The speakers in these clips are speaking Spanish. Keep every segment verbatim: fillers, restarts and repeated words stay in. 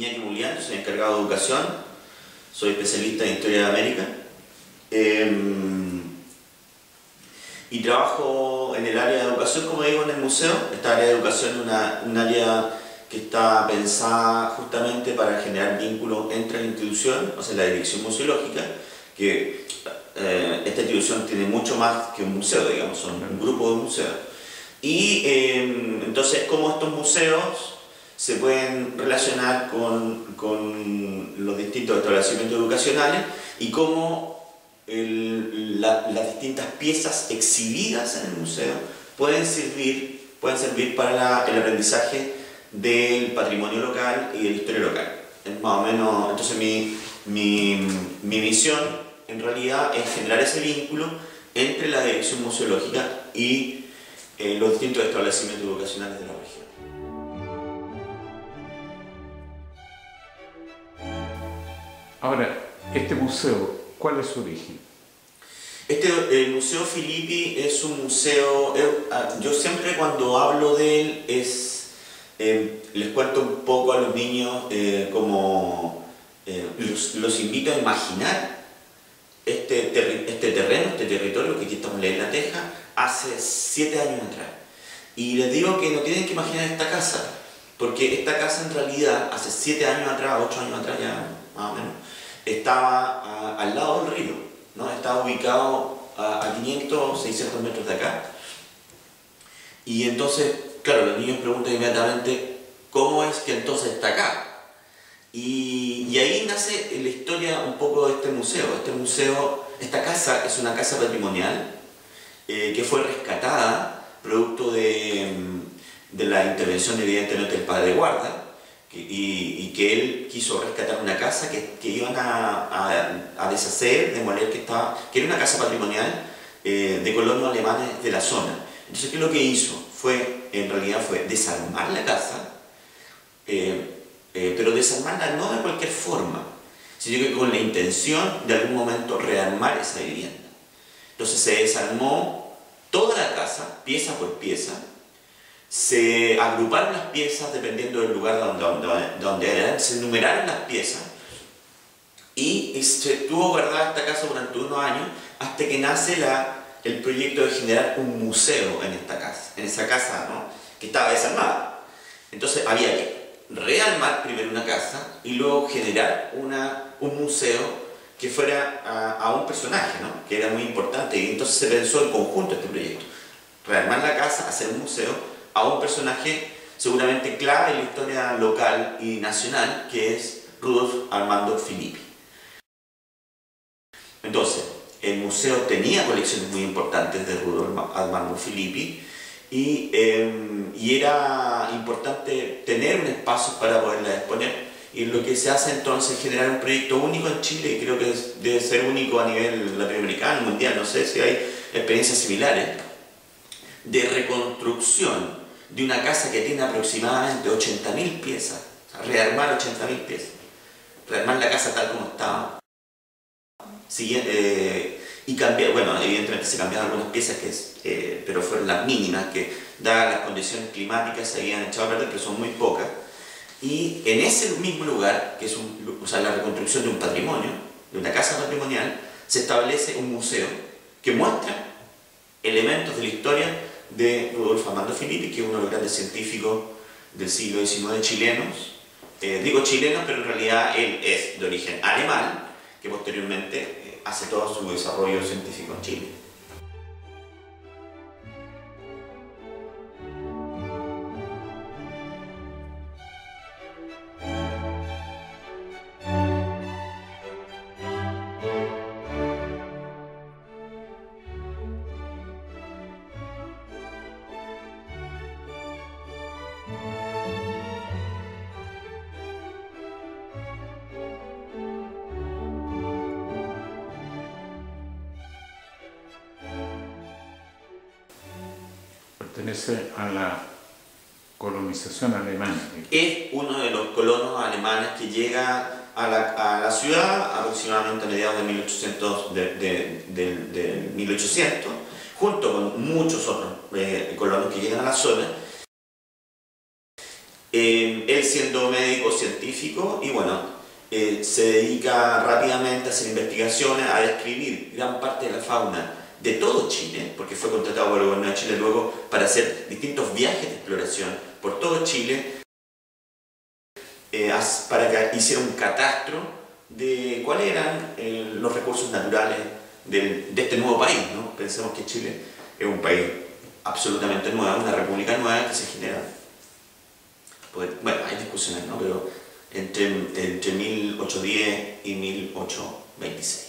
Iñaki Mulián, soy encargado de educación, soy especialista en historia de América eh, y trabajo en el área de educación, como digo, en el museo. Esta área de educación es una, un área que está pensada justamente para generar vínculos entre la institución, o sea, la dirección museológica, que eh, esta institución tiene mucho más que un museo, digamos, son un grupo de museos. Y eh, entonces, cómo estos museos se pueden relacionar con, con los distintos establecimientos educacionales y cómo el, la, las distintas piezas exhibidas en el museo pueden servir, pueden servir para la, el aprendizaje del patrimonio local y de la historia local. Es más o menos, entonces mi, mi, mi misión en realidad es generar ese vínculo entre la dirección museológica y eh, los distintos establecimientos educacionales de la región. Ahora, este museo, ¿cuál es su origen? Este, el Museo Filippi es un museo, eh, yo siempre cuando hablo de él es, eh, les cuento un poco a los niños eh, como eh, los, los invito a imaginar este, ter, este terreno, este territorio que aquí estamos en la Isla Teja, hace siete años atrás. Y les digo que no tienen que imaginar esta casa, porque esta casa en realidad hace siete años atrás, ocho años atrás ya más o menos, estaba a, al lado del río, ¿no? Estaba ubicado a, a quinientos, seiscientos metros de acá. Y entonces, claro, los niños preguntan inmediatamente, ¿cómo es que entonces está acá? Y, y ahí nace la historia un poco de este museo. Este museo, esta casa es una casa patrimonial eh, que fue rescatada producto de, de la intervención evidentemente del padre de guarda, que, y, y que él quiso rescatar una casa que, que iban a, a, a deshacer, demoler, que, estaba, que era una casa patrimonial eh, de colonos alemanes de la zona. Entonces, ¿qué es lo que hizo? Fue, en realidad fue desarmar la casa, eh, eh, pero desarmarla no de cualquier forma, sino que con la intención de algún momento rearmar esa vivienda. Entonces se desarmó toda la casa, pieza por pieza, se agruparon las piezas dependiendo del lugar donde, donde, donde eran, se enumeraron las piezas y se estuvo guardada esta casa durante unos años hasta que nace la, el proyecto de generar un museo en esta casa, en esa casa, ¿no?, que estaba desarmada. Entonces había que rearmar primero una casa y luego generar una, un museo que fuera a, a un personaje, ¿no?, que era muy importante, y entonces se pensó en conjunto este proyecto. Rearmar la casa, hacer un museo a un personaje seguramente clave en la historia local y nacional, que es Rudolf Armando Filippi. Entonces, el museo tenía colecciones muy importantes de Rudolf Armando Filippi y, eh, y era importante tener un espacio para poderla exponer. Y lo que se hace entonces es generar un proyecto único en Chile, y creo que debe ser único a nivel latinoamericano, mundial, no sé si hay experiencias similares, de reconstrucción de una casa que tiene aproximadamente ochenta mil piezas, o sea, rearmar ochenta mil piezas, rearmar la casa tal como estaba. Siguiente, eh, y cambiar, bueno, evidentemente se cambiaron algunas piezas, que es, eh, pero fueron las mínimas, que dadas las condiciones climáticas se habían echado a perder, pero son muy pocas. Y en ese mismo lugar, que es un, o sea, la reconstrucción de un patrimonio, de una casa patrimonial, se establece un museo que muestra elementos de la historia de Rudolf Armando Filippi, que es uno de los grandes científicos del siglo diecinueve chilenos. Eh, digo chilenos, pero en realidad él es de origen alemán, que posteriormente eh, hace todo su desarrollo científico en Chile. Pertenece a la colonización alemana. Es uno de los colonos alemanes que llega a la, a la ciudad aproximadamente a mediados de mil ochocientos, de, de, de, de mil ochocientos, junto con muchos otros eh, colonos que llegan a la zona. Eh, él él siendo médico científico y bueno, eh, se dedica rápidamente a hacer investigaciones, a describir gran parte de la fauna de todo Chile, porque fue contratado por el gobierno de Chile luego para hacer distintos viajes de exploración por todo Chile, eh, para que hiciera un catastro de cuáles eran eh, los recursos naturales de, de este nuevo país, ¿no? Pensemos que Chile es un país absolutamente nuevo, una república nueva que se genera. Pues, bueno, hay discusiones, ¿no? Pero entre, entre mil ochocientos diez y mil ochocientos veintiséis.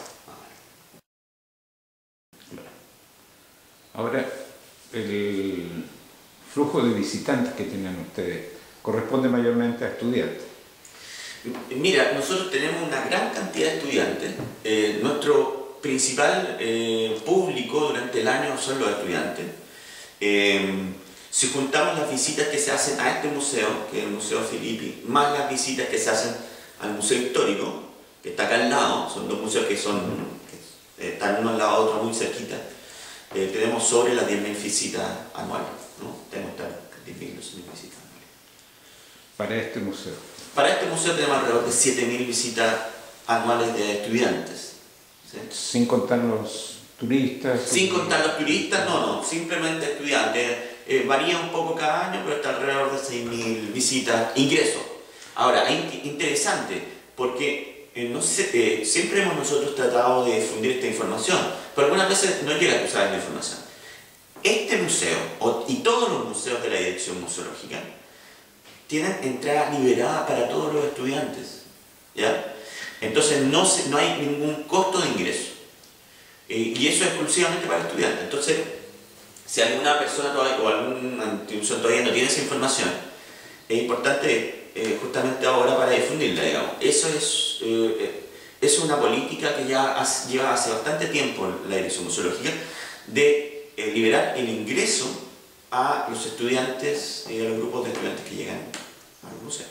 Ahora, el flujo de visitantes que tienen ustedes corresponde mayormente a estudiantes. Mira, nosotros tenemos una gran cantidad de estudiantes. Eh, nuestro principal eh, público durante el año son los estudiantes. Eh, si juntamos las visitas que se hacen a este museo, que es el Museo Filippi, más las visitas que se hacen al Museo Histórico, que está acá al lado, son dos museos que, son, que están uno al lado de otro muy cerquita, eh, tenemos sobre las diez mil visitas anuales, ¿no? Tenemos diez mil visitas anuales. Para este museo. Para este museo tenemos alrededor de siete mil visitas anuales de estudiantes. ¿Sí? Sin contar los turistas. Sin contar los turistas, no, no, simplemente estudiantes. Eh, varía un poco cada año, pero está alrededor de seis mil visitas, ingresos. Ahora, es interesante porque eh, no sé, eh, siempre hemos nosotros tratado de difundir esta información, pero algunas veces no llega a usar la información. Este museo, o, y todos los museos de la Dirección Museológica, tienen entrada liberada para todos los estudiantes, ¿ya? Entonces no, se, no hay ningún costo de ingreso, eh, y eso es exclusivamente para estudiantes. Entonces, si alguna persona todavía, o alguna institución todavía no tiene esa información, es importante eh, justamente ahora para difundirla, digamos. Eso es, eh, es una política que ya has, lleva hace bastante tiempo la Dirección Museológica, de eh, liberar el ingreso a los estudiantes y a los grupos de estudiantes que llegan al museo.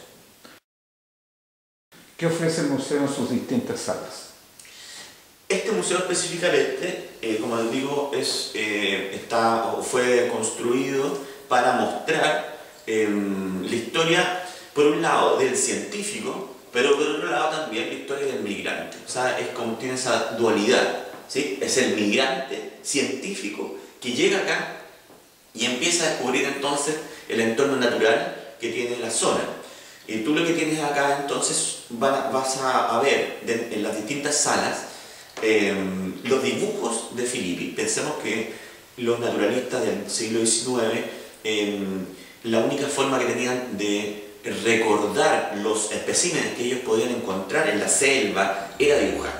¿Qué ofrece el museo en sus distintas salas? Este museo específicamente, eh, como les digo, es, eh, está, fue construido para mostrar eh, la historia, por un lado, del científico, pero por otro lado también la historia del migrante. O sea, es como tiene esa dualidad, ¿sí? Es el migrante científico que llega acá y empieza a descubrir entonces el entorno natural que tiene la zona. Y tú lo que tienes acá entonces vas a, a ver de, en las distintas salas eh, los dibujos de Filippi. Pensemos que los naturalistas del siglo diecinueve, eh, la única forma que tenían de recordar los especímenes que ellos podían encontrar en la selva era dibujar.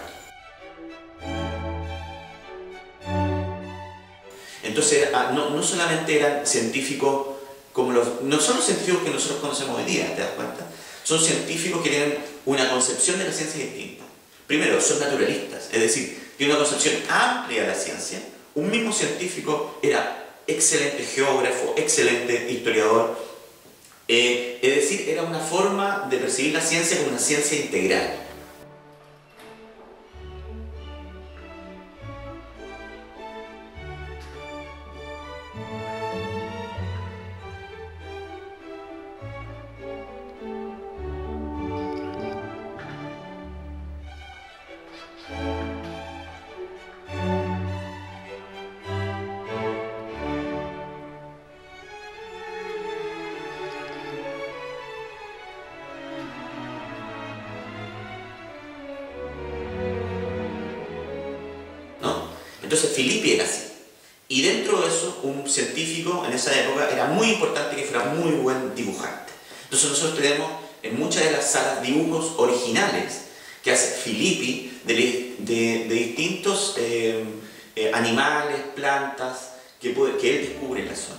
Entonces, no, no solamente eran científicos como los... No son los científicos que nosotros conocemos hoy día, ¿te das cuenta? Son científicos que tienen una concepción de la ciencia distinta. Primero, son naturalistas, es decir, tienen una concepción amplia de la ciencia. Un mismo científico era excelente geógrafo, excelente historiador. Eh, es decir, era una forma de percibir la ciencia como una ciencia integral. Entonces Filippi era así. Y dentro de eso, un científico en esa época era muy importante que fuera muy buen dibujante. Entonces nosotros tenemos en muchas de las salas dibujos originales que hace Filippi de, de, de distintos eh, eh, animales, plantas que, puede, que él descubre en la zona.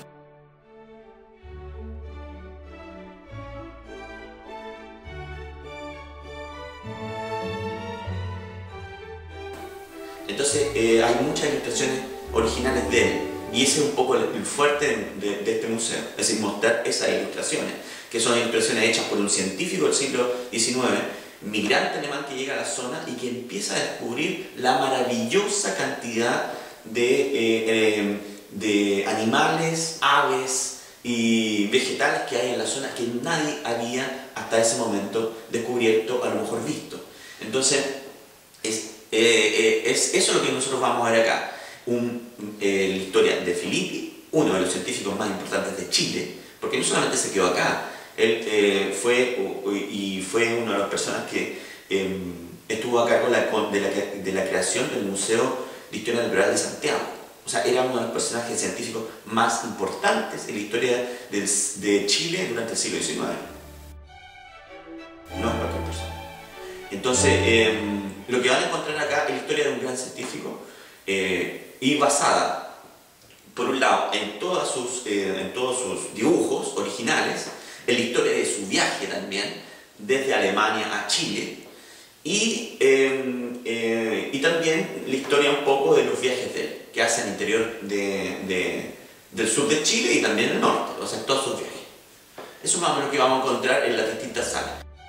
Entonces eh, hay muchas ilustraciones originales de él y ese es un poco el, el fuerte de, de este museo, es decir, mostrar esas ilustraciones, que son ilustraciones hechas por un científico del siglo diecinueve, migrante alemán que llega a la zona y que empieza a descubrir la maravillosa cantidad de, eh, eh, de animales, aves y vegetales que hay en la zona que nadie había hasta ese momento descubierto, a lo mejor visto. Entonces, es, eh, eh, es eso lo que nosotros vamos a ver acá. Un, eh, la historia de Filippi, uno de los científicos más importantes de Chile, porque no solamente se quedó acá, él eh, fue y fue una de las personas que eh, estuvo a cargo de la, de, la, de la creación del Museo de Historia Natural de Santiago. O sea, era uno de los personajes científicos más importantes en la historia de, de Chile durante el siglo diecinueve. No es cualquier persona. Entonces, eh, lo que van a encontrar acá es la historia de un gran científico eh, y basada, por un lado, en, todas sus, eh, en todos sus dibujos originales, en la historia de su viaje también, desde Alemania a Chile, y, eh, eh, y también la historia un poco de los viajes de él, que hace al interior de, de, del sur de Chile y también el norte, o sea, en todos sus viajes. Eso es más o menos lo que vamos a encontrar en las distintas salas.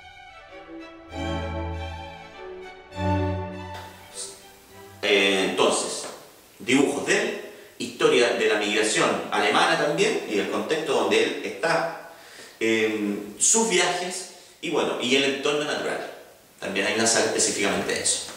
Eh, entonces, dibujos de él, historia de la migración alemana también, y el contexto donde él está, eh, sus viajes, y bueno, y el entorno natural. También hay una sala específicamente de eso.